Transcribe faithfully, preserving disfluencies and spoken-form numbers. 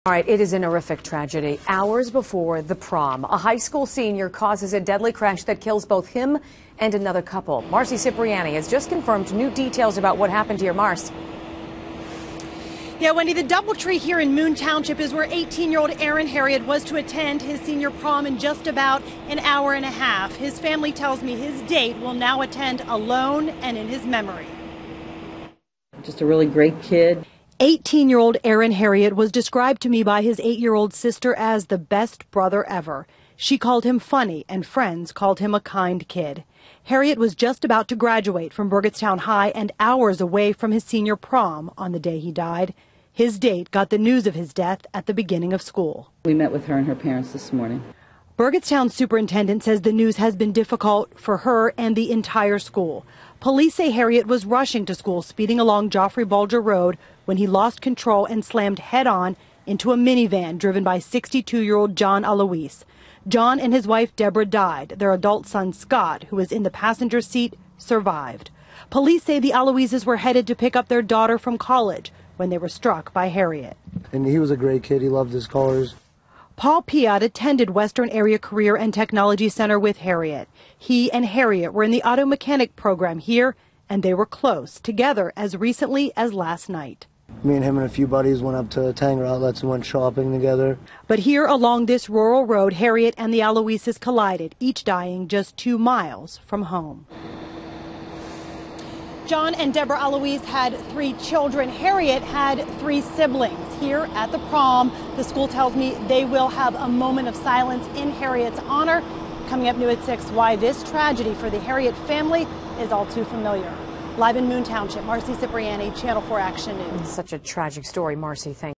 All right, it is an horrific tragedy. Hours before the prom, a high school senior causes a deadly crash that kills both him and another couple. Marcy Cipriani has just confirmed new details about what happened here. Mars. Yeah, Wendy, the DoubleTree here in Moon Township is where eighteen-year-old Aaron Herriott was to attend his senior prom in just about an hour and a half. His family tells me his date will now attend alone and in his memory. Just a really great kid. eighteen-year-old Aaron Herriott was described to me by his eight-year-old sister as the best brother ever. She called him funny, and friends called him a kind kid. Herriott was just about to graduate from Burgettstown High and hours away from his senior prom on the day he died. His date got the news of his death at the beginning of school. We met with her and her parents this morning. Burgettstown superintendent says the news has been difficult for her and the entire school. Police say Herriott was rushing to school, speeding along Joffre Bulger Road, when he lost control and slammed head-on into a minivan driven by sixty-two-year-old John Alouise. John and his wife Deborah died. Their adult son Scott, who was in the passenger seat, survived. Police say the Alouises were headed to pick up their daughter from college when they were struck by Herriott. And he was a great kid. He loved his cars. Paul Piat attended Western Area Career and Technology Center with Herriott. He and Herriott were in the auto mechanic program here, and they were close, together as recently as last night. Me and him and a few buddies went up to Tanger Outlets and went shopping together. But here along this rural road, Herriott and the Alouises collided, each dying just two miles from home. John and Deborah Alouise had three children. Herriott had three siblings. Here at the prom, the school tells me they will have a moment of silence in Herriott's honor. Coming up new at six, why this tragedy for the Herriott family is all too familiar. Live in Moon Township, Marcy Cipriani, Channel four Action News. Such a tragic story, Marcy. Thank you.